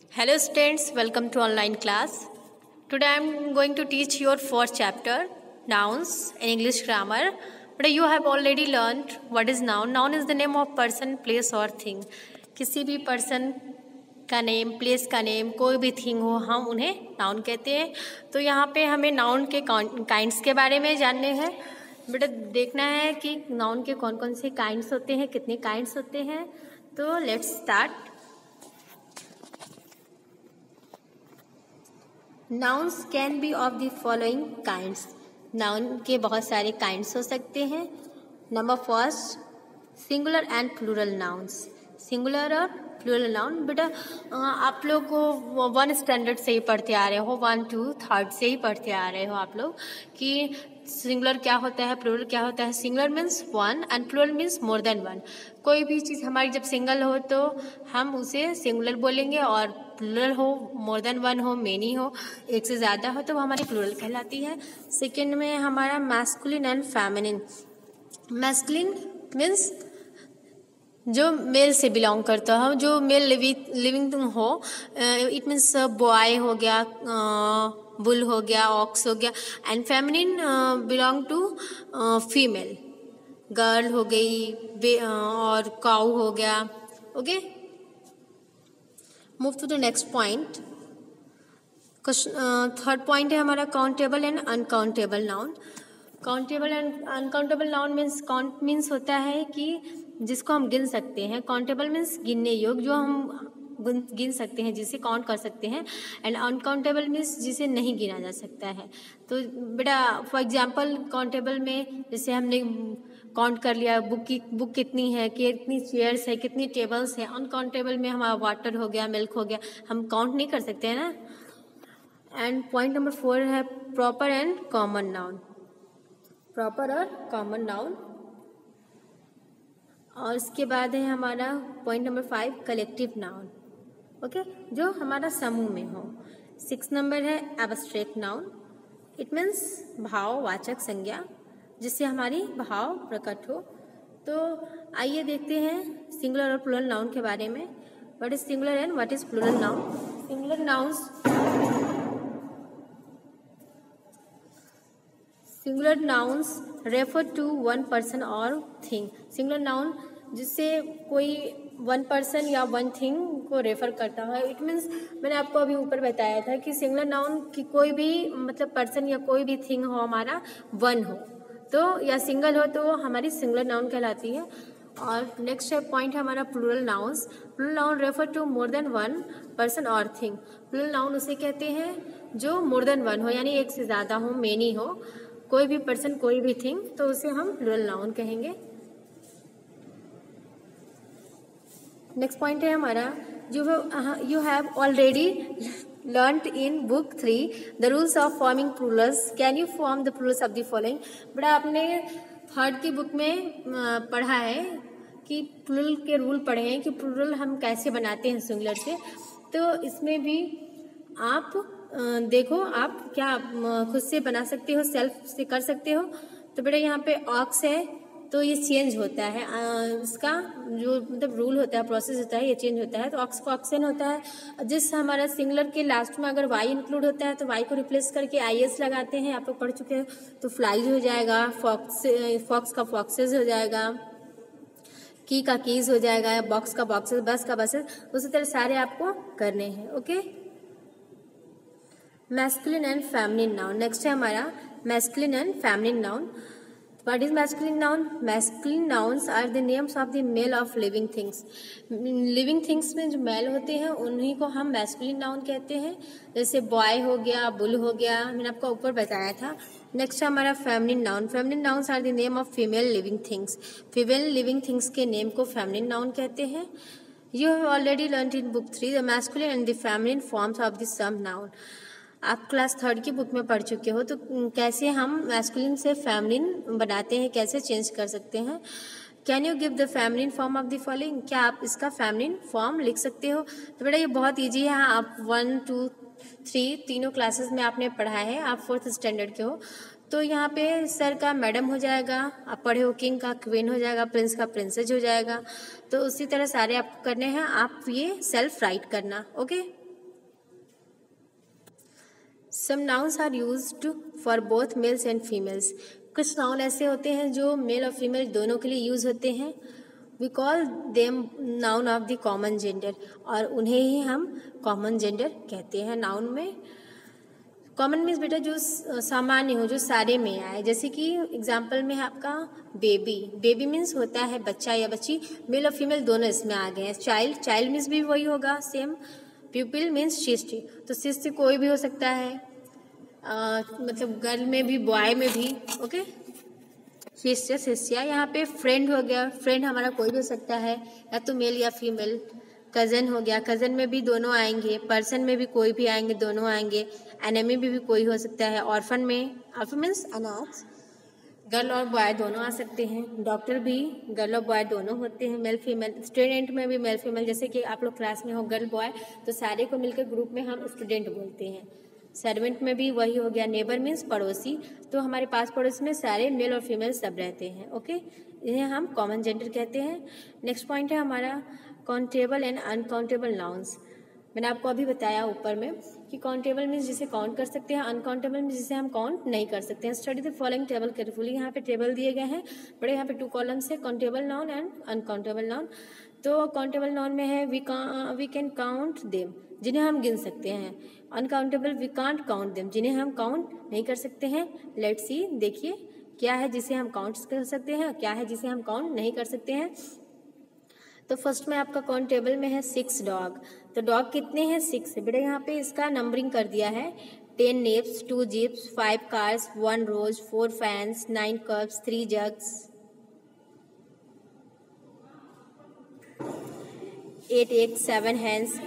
Hello students, welcome to online class. Today I am going to teach your fourth chapter, nouns in English grammar. But you have already learned what is noun. Noun is the name of person, place or thing. किसी भी person का name, place का name, कोई भी thing हो हम उन्हें noun कहते हैं. तो यहाँ पे हमें नाउन के काइंड्स के बारे में जानने हैं. बेटा देखना है कि नाउन के कौन कौन से काइंड्स होते हैं, कितने काइंड्स होते हैं. तो let's start. Nouns can be of the following kinds. Noun के बहुत सारे काइंड्स हो सकते हैं. Number first, singular and plural nouns. Singular और प्लूरल नाउन बेटा आप लोग को 1 स्टैंडर्ड से ही पढ़ते आ रहे हो, 1, 2, 3 से ही पढ़ते आ रहे हो आप लोग कि सिंगुलर क्या होता है, प्लूरल क्या होता है. Singular means 1 and plural means more than 1. कोई भी चीज़ हमारी जब सिंगल हो तो हम उसे सिंगुलर बोलेंगे और प्लूरल हो, मोर देन 1 हो, मेनी हो, एक से ज़्यादा हो तो वो हमारी प्लूरल कहलाती है. सेकेंड में हमारा masculine and feminine. Masculine means जो मेल से बिलोंग करता हो, जो मेल लिविंग हो. इट मीन्स बॉय हो गया, बुल हो गया, ऑक्स हो गया. And feminine belong to female, girl हो गई और काउ हो गया. Okay, move to the next point. Third point है हमारा countable and uncountable noun. Countable and uncountable noun means count means होता है कि जिसको हम गिन सकते हैं. काउंटेबल मीन्स गिनने योग्य, जो हम गिन सकते हैं, जिसे काउंट कर सकते हैं. एंड अनकाउंटेबल मीन्स जिसे नहीं गिना जा सकता है. तो बेटा फॉर एग्जांपल काउंटेबल में जैसे हमने काउंट कर लिया बुक कितनी है, कितनी चेयर्स है, कितनी टेबल्स है. अनकाउंटेबल में हमारा वाटर हो गया, मिल्क हो गया, हम काउंट नहीं कर सकते हैं ना. एंड पॉइंट नंबर 4 है proper and common noun. Proper और कॉमन नाउन. और इसके बाद है हमारा point number 5 collective noun. Okay, जो हमारा समूह में हो. 6 नंबर है एब्स्ट्रैक्ट नाउन. इट मीन्स भाववाचक संज्ञा, जिससे हमारी भाव प्रकट हो. तो आइए देखते हैं सिंगुलर और प्लूरल नाउन के बारे में. What is singular and what is plural noun. Singular nouns singular nouns refer to one person और थिंग. सिंगुलर नाउन जिससे कोई 1 पर्सन या 1 थिंग को रेफर करता है. इट मीन्स मैंने आपको अभी ऊपर बताया था कि सिंगुलर नाउन की कोई भी मतलब पर्सन या कोई भी थिंग हो हमारा 1 हो तो या सिंगल हो तो हमारी सिंगुलर नाउन कहलाती है. और नेक्स्ट पॉइंट है हमारा plural nouns. Plural noun refer to more than 1 person और थिंग. प्लूरल नाउन उसे कहते हैं जो मोर देन 1 हो, यानी एक से ज़्यादा हो, मेनी हो, कोई भी पर्सन कोई भी थिंग, तो उसे हम प्लूरल नाउन कहेंगे. नेक्स्ट पॉइंट है हमारा you have already learned in book 3 the rules of forming plurals. Can you form the plurals of the following. बड़ा आपने 3rd की बुक में पढ़ा है कि प्लूरल के रूल पढ़े हैं कि प्लूरल हम कैसे बनाते हैं सिंगुलर से. तो इसमें भी आप देखो आप क्या खुद से बना सकते हो, सेल्फ से कर सकते हो. तो बेटा यहाँ पे ऑक्स है तो ये चेंज होता है, इसका जो मतलब रूल होता है, प्रोसेस होता है, ये चेंज होता है. तो ऑक्स को ऑक्सन होता है. जिस हमारा सिंगुलर के लास्ट में अगर वाई इंक्लूड होता है तो वाई को रिप्लेस करके IS लगाते हैं. आप लोग पढ़ चुके हैं. तो फ्लाइज हो जाएगा, फॉक्स का फॉक्सेज हो जाएगा, की का कीज हो जाएगा, बॉक्स का बॉक्सेस, बस का बसेस. उसी तरह सारे आपको करने हैं. Okay, masculine and feminine noun. Next है हमारा masculine and feminine noun. What is masculine noun? Masculine nouns are the names of the male of living things. Living things में जो मेल होते हैं उन्हीं को हम masculine noun कहते हैं. जैसे बॉय हो गया, बुल हो गया, मैंने आपको ऊपर बताया था. नेक्स्ट है हमारा feminine noun. Feminine nouns are the name of female living things. Female living things के नेम को feminine noun कहते हैं. You have already learned in book 3 the masculine and the feminine forms of the sum noun. आप class 3rd की book में पढ़ चुके हो. तो कैसे हम मैस्कुलिन से फेमिनिन बनाते हैं, कैसे चेंज कर सकते हैं. Can you give the feminine form of the following. क्या आप इसका फेमिनिन फॉर्म लिख सकते हो. तो बेटा ये बहुत ईजी है. आप 1, 2, 3 तीनों क्लासेस में आपने पढ़ा है, आप 4th स्टैंडर्ड के हो. तो यहाँ पे सर का मैडम हो जाएगा, आप पढ़े हो किंग का क्वीन हो जाएगा, प्रिंस का प्रिंसेस हो जाएगा. तो उसी तरह सारे आपको करने हैं. आप ये सेल्फ राइट करना. Okay. Some nouns are used for both males and females. कुछ नाउन ऐसे होते हैं जो मेल और फीमेल दोनों के लिए यूज होते हैं। We call them noun of the common gender, और उन्हें ही हम कॉमन जेंडर कहते हैं। नाउन में कॉमन मीन्स बेटा जो सामान्य हो, जो सारे में आए। जैसे कि एग्जाम्पल में है आपका बेबी। बेबी मीन्स होता है बच्चा या बच्ची, मेल और फीमेल दोनों इसमें आ गए हैं। चाइल्ड, चाइल्ड मीन्स भी वही होगा सेम। प्यूपिल मीन्स शिष्य, तो शिष्य कोई भी हो सकता है, मतलब गर्ल में भी बॉय में भी। ओके, शिष्य शिष्या। यहाँ पे फ्रेंड हो गया, फ्रेंड हमारा कोई भी हो सकता है, या तो मेल या फीमेल। कजन हो गया, कजन में भी दोनों आएंगे। पर्सन में भी कोई भी आएंगे, दोनों आएंगे। एनेमी में भी कोई हो सकता है। ऑर्फन में, ऑर्फन मीन्स अनाथ, गर्ल और बॉय दोनों आ सकते हैं। डॉक्टर भी गर्ल और बॉय दोनों होते हैं, मेल फीमेल। स्टूडेंट में भी मेल फीमेल, जैसे कि आप लोग क्लास में हो गर्ल बॉय, तो सारे को मिलकर ग्रुप में हम स्टूडेंट बोलते हैं। सर्वेंट में भी वही हो गया। नेबर मीन्स पड़ोसी, तो हमारे पास पड़ोस में सारे मेल और फीमेल सब रहते हैं। ओके, इन्हें हम कॉमन जेंडर कहते हैं। नेक्स्ट पॉइंट है हमारा काउंटेबल एंड अनकाउंटेबल नाउन्स। मैंने आपको अभी बताया ऊपर में कि काउंटेबल मीन्स जिसे काउंट कर सकते हैं, अनकाउंटेबल मीन्स जिसे हम काउंट नहीं कर सकते हैं। Study the following table carefully. यहाँ पे टेबल दिए गए हैं बड़े, यहाँ पे 2 कॉलम्स है, countable noun and uncountable noun. तो काउंटेबल नाउन में है वी कैन काउंट देम, जिन्हें हम गिन सकते हैं। Uncountable we can't count them, जिन्हें हम काउंट नहीं कर सकते हैं। लेट्स सी, देखिए क्या है जिसे हम काउंट कर सकते हैं, क्या है जिसे हम काउंट नहीं कर सकते हैं। तो फर्स्ट में आपका काउंटेबल में है 6 डॉग। तो डॉग कितने हैं? 6 है बेटा। यहाँ पे इसका नंबरिंग कर दिया है। 10 naps, 2 jeeps, 5 cars, 1 rose, 4 fans, 9 cups, 3 jugs, 8 eggs, 7 hens,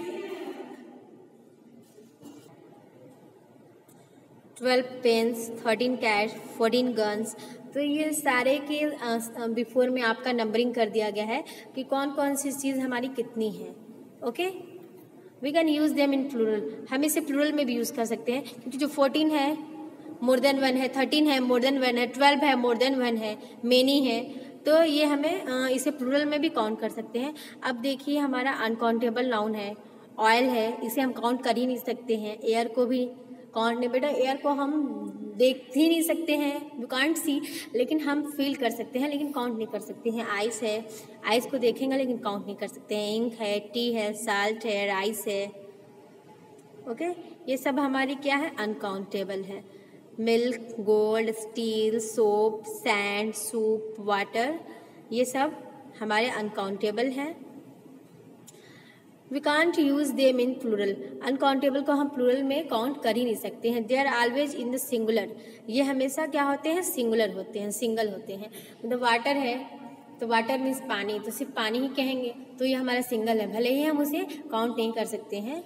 12 pens, 13 cats, 14 guns। तो ये सारे के बिफोर में आपका नंबरिंग कर दिया गया है कि कौन कौन सी चीज़ हमारी कितनी है। Okay, we can use them in plural. हम इसे प्लूरल में भी यूज़ कर सकते हैं, क्योंकि जो 14 है मोर देन 1 है, 13 है मोर देन 1 है, 12 है मोर देन 1 है, मेनी है। तो ये हमें इसे प्लूरल में भी काउंट कर सकते हैं। अब देखिए हमारा अनकाउंटेबल नाउन है ऑयल है, इसे हम काउंट कर ही नहीं सकते हैं। एयर को भी काउंट नहीं बेटा, एयर को हम देख ही नहीं सकते हैं, वी कांट सी, लेकिन हम फील कर सकते हैं, लेकिन काउंट नहीं कर सकते हैं। आइस है, आइस को देखेंगे लेकिन काउंट नहीं कर सकते हैं। इंक है, टी है, साल्ट है, राइस है। ओके, ये सब हमारी क्या है? अनकाउंटेबल है। Milk, gold, steel, soap, sand, soup, water, ये सब हमारे अनकाउंटेबल हैं। We can't use them in plural. Uncountable को हम प्लूरल में काउंट कर ही नहीं सकते हैं। They are always in the singular, ये हमेशा क्या होते हैं? सिंगुलर होते हैं, सिंगल होते हैं। मतलब वाटर है तो वाटर मीन्स पानी, तो सिर्फ पानी ही कहेंगे तो ये हमारा सिंगल है, भले ही हम उसे काउंट नहीं कर सकते हैं।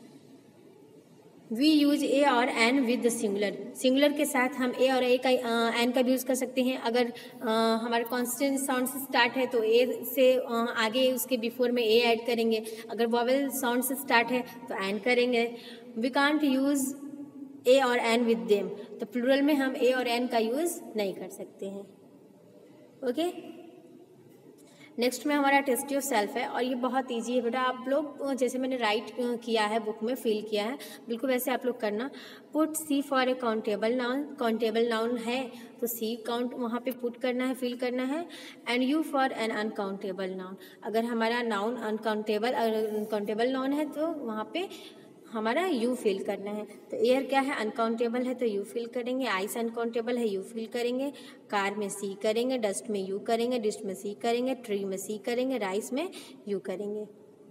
वी यूज ए और an with the singular. Singular के साथ हम ए और ए का एन का भी यूज़ कर सकते हैं। अगर हमारे कॉन्स्टेंट साउंड से स्टार्ट है तो ए से आगे उसके बिफोर में ए ऐड करेंगे। अगर वॉवेल साउंड से स्टार्ट है तो एन करेंगे। वी कांट यूज़ ए और एन विद देम, तो प्लूरल में हम ए और एन का यूज़ नहीं कर सकते हैं। ओके, नेक्स्ट में हमारा टेस्ट ऑफ सेल्फ है, और ये बहुत इजी है बेटा। आप लोग जैसे मैंने राइट किया है, बुक में फिल किया है, बिल्कुल वैसे आप लोग करना। Put C for a countable noun. Countable noun है तो सी काउंट वहाँ पे पुट करना है, फिल करना है। And U for an uncountable noun. अगर हमारा नाउन अनकाउंटेबल नाउन है तो वहाँ पे हमारा यू फिल करना है। तो एयर क्या है? अनकाउंटेबल है तो यू फिल करेंगे। आइस अनकाउंटेबल है, यू फिल करेंगे। कार में सी करेंगे, डस्ट में यू करेंगे, डिश में सी करेंगे, ट्री में सी करेंगे, राइस में यू करेंगे।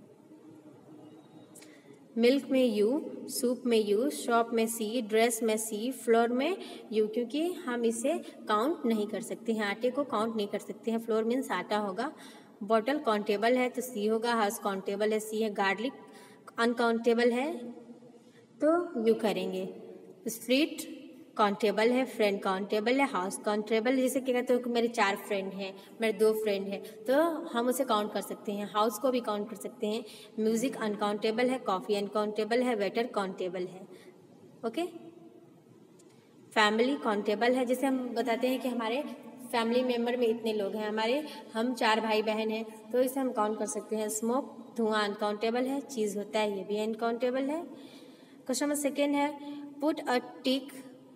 मिल्क में यू, सूप में यू, शॉप में सी, ड्रेस में सी, फ्लोर में यू, क्योंकि हम इसे काउंट नहीं कर सकते हैं। आटे को काउंट नहीं कर सकते हैं, फ्लोर मीन्स आटा होगा। बॉटल काउंटेबल है तो सी होगा। हाउस काउंटेबल है, सी है। गार्लिक अनकाउंटेबल है तो यू करेंगे। स्ट्रीट काउंटेबल है, फ्रेंड काउंटेबल है, हाउस काउंटेबल। जैसे क्या कहते हो कि मेरे 4 फ्रेंड हैं, मेरे 2 फ्रेंड हैं, तो हम उसे काउंट कर सकते हैं। हाउस को भी काउंट कर सकते हैं। म्यूजिक अनकाउंटेबल है, कॉफ़ी अनकाउंटेबल है, वेटर काउंटेबल है। ओके, फैमिली काउंटेबल है, जैसे हम बताते हैं कि हमारे फैमिली मेम्बर में इतने लोग हैं, हम 4 भाई बहन हैं, तो इसे हम काउंट कर सकते हैं। स्मोक, धुआं अनकाउंटेबल है। चीज़ होता है, ये भी अनकाउंटेबल है। क्वेश्चन नंबर 2 है पुट अ टिक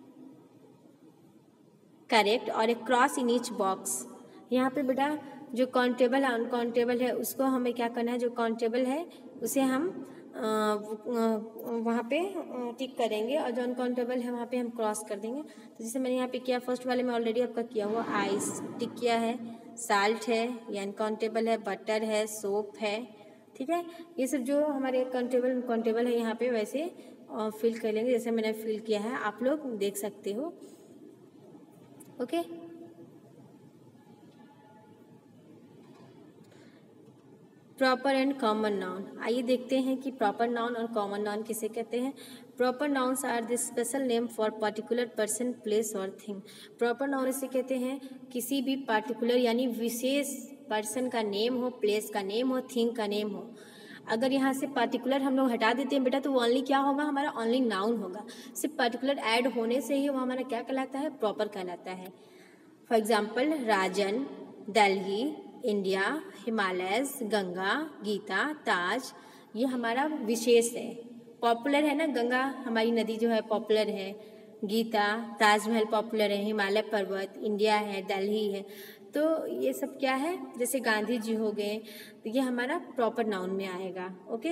करेक्ट और a cross in each box. यहाँ पे बेटा जो काउंटेबल है अनकाउंटेबल है उसको हमें क्या करना है, जो काउंटेबल है उसे हम वहाँ पे टिक करेंगे और जो अनकाउंटेबल है वहाँ पे हम क्रॉस कर देंगे। तो जैसे मैंने यहाँ पे किया, फर्स्ट वाले में ऑलरेडी आपका किया हुआ, आइस टिक किया है, साल्ट है, ये अनकाउंटेबल है, बटर है, सोप है, ठीक है। ये सब जो हमारे काउंटेबल अनकाउंटेबल है यहाँ पे वैसे फिल कर लेंगे जैसे मैंने फिल किया है, आप लोग देख सकते हो। Okay proper and common noun, आइए देखते हैं कि प्रॉपर नाउन और कॉमन नाउन किसे कहते हैं। Proper nouns are the special name for particular person, place और थिंग। प्रॉपर नाउन इसे कहते हैं किसी भी पार्टिकुलर यानी विशेष पर्सन का नेम हो, प्लेस का नेम हो, थिंग का नेम हो। अगर यहाँ से पार्टिकुलर हम लोग हटा देते हैं बेटा तो वो ओनली क्या होगा, हमारा ओनली नाउन होगा। सिर्फ पार्टिकुलर ऐड होने से ही वो हमारा क्या कहलाता है, प्रॉपर कहलाता है। For example Rajan, Delhi, India, Himalayas, Ganga, Gita, Taj, ये हमारा विशेष है। पॉपुलर है ना, गंगा हमारी नदी जो है पॉपुलर है, गीता, ताजमहल पॉपुलर है, हिमालय पर्वत, इंडिया है, दिल्ली है। तो ये सब क्या है, जैसे गांधी जी हो गए, तो ये हमारा प्रॉपर नाउन में आएगा। Okay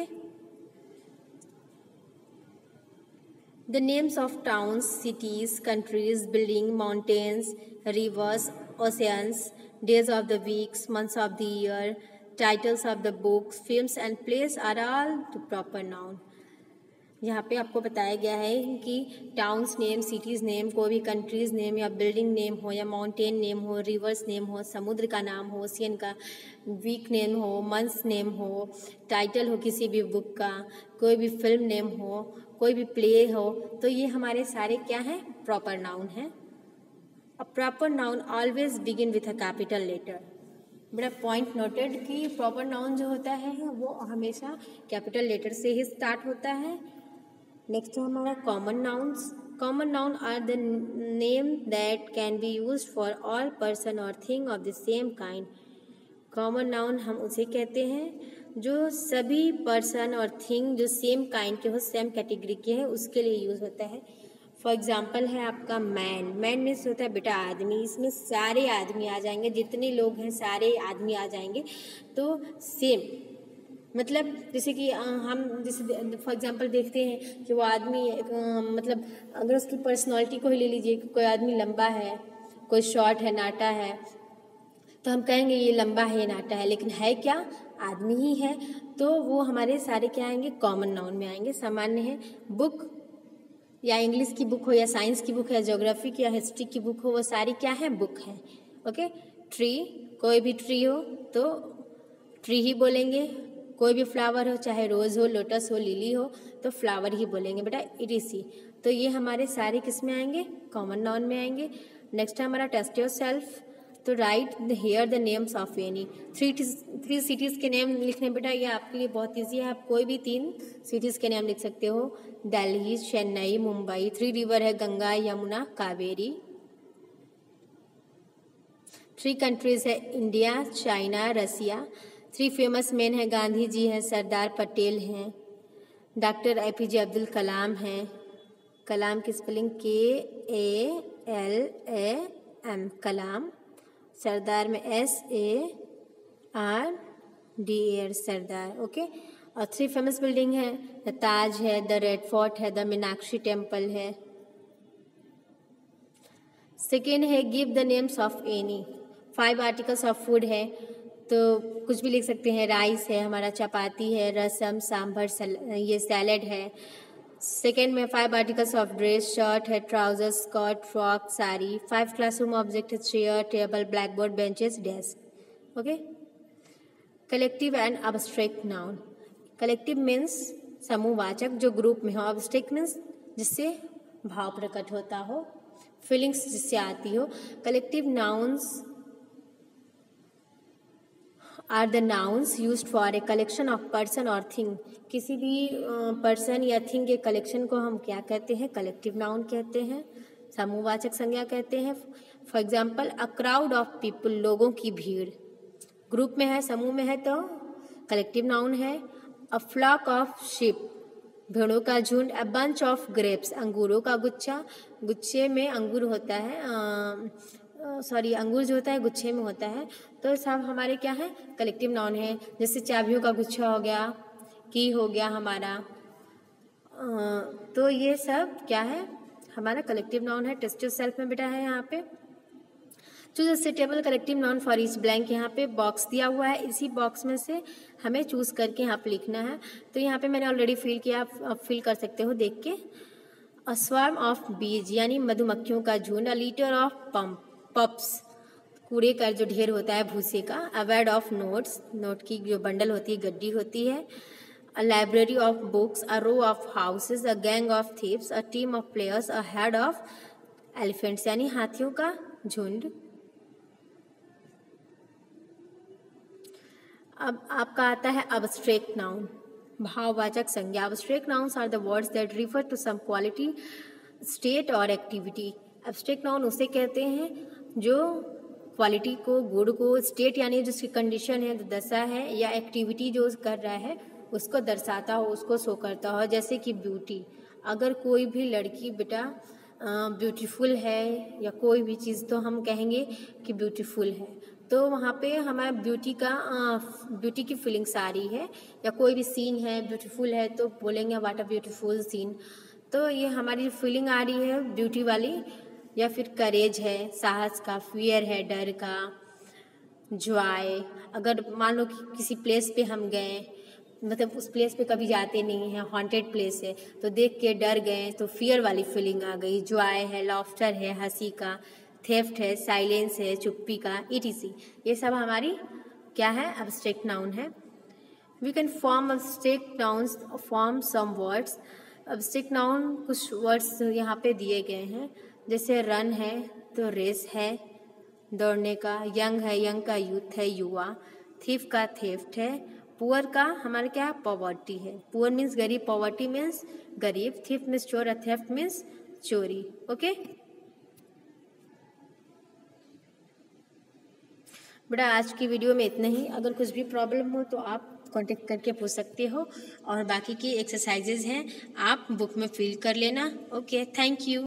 The names of towns, cities, countries, buildings, mountains, rivers, oceans, days of the weeks, months of the year, titles of the books, films and plays are all the proper noun। यहाँ पे आपको बताया गया है कि towns name, cities name, कोई भी countries name या बिल्डिंग नेम हो या माउंटेन नेम हो, रिवर्स नेम हो, समुद्र का नाम हो, ओशियन का, वीक नेम हो, मंथ्स नेम हो, टाइटल हो किसी भी बुक का, कोई भी फिल्म नेम हो, कोई भी प्ले हो, तो ये हमारे सारे क्या हैं, प्रॉपर नाउन हैं। A proper noun always begin with a capital letter. बड़ा पॉइंट नोटेड कि प्रॉपर नाउन जो होता है वो हमेशा कैपिटल लेटर से ही स्टार्ट होता है। नेक्स्ट है हमारा common nouns. Common noun are the name that can be used for all person और thing of the same kind. Common noun हम उसे कहते हैं जो सभी पर्सन और थिंग जो सेम काइंड के हो, सेम कैटेगरी के हैं, उसके लिए यूज़ होता है। फॉर एग्जाम्पल है आपका मैन। मैन मीन्स होता है बेटा आदमी, इसमें सारे आदमी आ जाएंगे, जितने लोग हैं सारे आदमी आ जाएंगे। तो सेम मतलब जैसे कि हम जैसे फॉर एग्जांपल देखते हैं कि वो आदमी मतलब अगर उसकी पर्सनालिटी को ही ले लीजिए, कोई आदमी लंबा है, कोई शॉर्ट है, नाटा है, तो हम कहेंगे ये लंबा है, ये नाटा है, लेकिन है क्या, आदमी ही है। तो वो हमारे सारे क्या आएंगे, कॉमन नाउन में आएंगे। सामान्य है बुक, या इंग्लिश की बुक हो, या साइंस की बुक है, ज्योग्राफी की या हिस्ट्री की बुक हो, वो सारी क्या है, बुक है। ओके ट्री, कोई भी ट्री हो तो ट्री ही बोलेंगे। कोई भी फ्लावर हो, चाहे रोज़ हो, लोटस हो, लिली हो, तो फ्लावर ही बोलेंगे बेटा, इडीसी। तो ये हमारे सारे किस में आएंगे, कॉमन नाउन में आएंगे। नेक्स्ट है हमारा टेस्ट योर सेल्फ। तो right here the names of any three cities के नेम लिखने बेटा, ये आपके लिए बहुत ईजी है। आप कोई भी 3 सिटीज़ के नाम लिख सकते हो, दिल्ली, चेन्नई, मुंबई। 3 रिवर है, गंगा, यमुना, कावेरी। 3 कंट्रीज़ है, India, China, Russia. 3 famous man है, गांधी जी हैं, सरदार पटेल हैं, डॉक्टर APJ अब्दुल कलाम हैं। कलाम की स्पेलिंग KALAM, कलाम। सरदार में SARDAR, सरदार। ओके और 3 फेमस बिल्डिंग है, द ताज है, द रेड फोर्ट है, द मीनाक्षी टेम्पल है। सेकेंड है give the names of any. 5 articles of food है, तो कुछ भी लिख सकते हैं। राइस है हमारा, चपाती है, रसम, सांभर, ये सैलेड है। सेकेंड में 5 आर्टिकल्स ऑफ ड्रेस, शर्ट है, trouser, skirt, frock, sari. 5 classroom object है, chair, table, black board, benches, desk. Okay collective and abstract noun. Collective means समूहवाचक जो ग्रुप में हो, अब्स्ट्रैक्ट मीन्स जिससे भाव प्रकट होता हो, फीलिंग्स जिससे आती हो। Collective nouns are the nouns used for a collection of person और थिंग। किसी भी पर्सन या थिंग के कलेक्शन को हम क्या कहते हैं, कलेक्टिव नाउन कहते हैं, समूहवाचक संज्ञा कहते हैं। For example a crowd of people, लोगों की भीड़। ग्रुप में है, समूह में है तो कलेक्टिव नाउन है। अ फ्लॉक ऑफ शिप, भेड़ों का झुंड, अ बंच ऑफ ग्रेप्स, अंगूरों का गुच्छा, गुच्छे में अंगूर होता है, अंगूर जो होता है गुच्छे में होता है। तो सब हमारे क्या है, कलेक्टिव नाउन है। जैसे चाबियों का गुच्छा हो गया, की हो गया हमारा, तो ये सब क्या है, हमारा कलेक्टिव नाउन है। टेस्ट योरसेल्फ में बेटा है यहाँ पे। Choose a suitable collective noun for each blank, यहाँ पे बॉक्स दिया हुआ है, इसी बॉक्स में से हमें चूज करके यहाँ पे लिखना है। तो यहाँ पे मैंने ऑलरेडी फिल किया, आप फिल कर सकते हो देख के। अ स्वार्म ऑफ बीज यानी मधुमक्खियों का झुंड, अ लीटर ऑफ पप्स, कूड़े का जो ढेर होता है भूसे का, a bed of notes, note की जो बंडल होती है, गड्डी होती है, a library of books, a row of houses, a gang of thieves, a team of players, a herd of elephants यानी हाथियों का झुंड। अब आपका आता है अब्स्ट्रैक्ट नाउन, भाववाचक संज्ञा। Abstract nouns are the words that refer to some quality, state और एक्टिविटी। एब्स्ट्रैक्ट नाउन उसे कहते हैं जो क्वालिटी को, गुड को, स्टेट यानी जिसकी कंडीशन है, दशा है, या एक्टिविटी जो कर रहा है उसको दर्शाता हो, उसको शो करता हो। जैसे कि ब्यूटी, अगर कोई भी लड़की बेटा ब्यूटीफुल है या कोई भी चीज़, तो हम कहेंगे कि ब्यूटीफुल है। तो वहाँ पे हमारा ब्यूटी की फीलिंग्स आ रही है, या कोई भी सीन है ब्यूटीफुल है तो बोलेंगे व्हाट अ ब्यूटीफुल सीन। तो ये हमारी फीलिंग आ रही है ब्यूटी वाली। या फिर करेज है, साहस का, फियर है, डर का, जॉय। अगर मान लो कि किसी प्लेस पे हम गए, मतलब उस प्लेस पे कभी जाते नहीं हैं, हॉन्टेड प्लेस है, तो देख के डर गए तो फियर वाली फीलिंग आ गई। जॉय है, लॉफ्टर है, हंसी का, थेफ्ट है, साइलेंस है, चुप्पी का, ईटीसी। ये सब हमारी क्या है, एब्स्ट्रैक्ट नाउन है। We can form abstract nouns, form some words. Abstract noun कुछ वर्ड्स यहाँ पे दिए गए हैं, जैसे रन है तो रेस है, दौड़ने का, यंग है, यंग का यूथ है, युवा, थीफ का थेफ्ट है, पुअर का हमारा क्या, पॉवर्टी है। पुअर मीन्स गरीब, पॉवर्टी मीन्स गरीब, थीफ मीन्स चोर, थेफ्ट मीन्स चोरी। ओके बेटा, आज की वीडियो में इतना ही। अगर कुछ भी प्रॉब्लम हो तो आप कांटेक्ट करके पूछ सकते हो, और बाकी की एक्सरसाइजेज हैं आप बुक में फिल कर लेना। Okay, thank you.